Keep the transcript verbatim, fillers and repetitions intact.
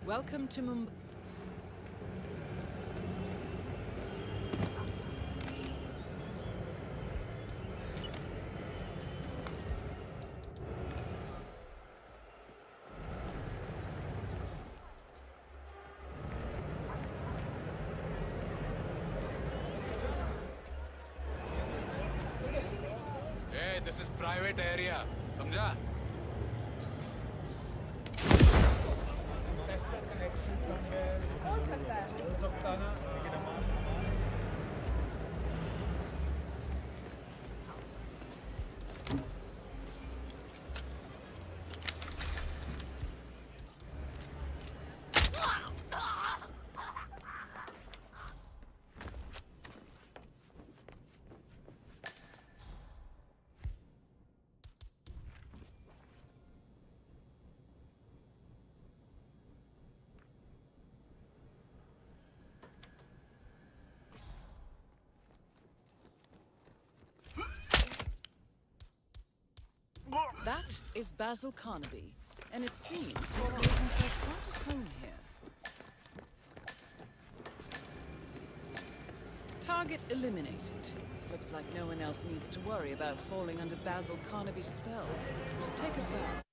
Welcome to Mumbai. Hey, this is private area. समझा? That is Basil Carnaby, and it seems he's made himself quite at home here. Target eliminated. Looks like no one else needs to worry about falling under Basil Carnaby's spell. Take a bow.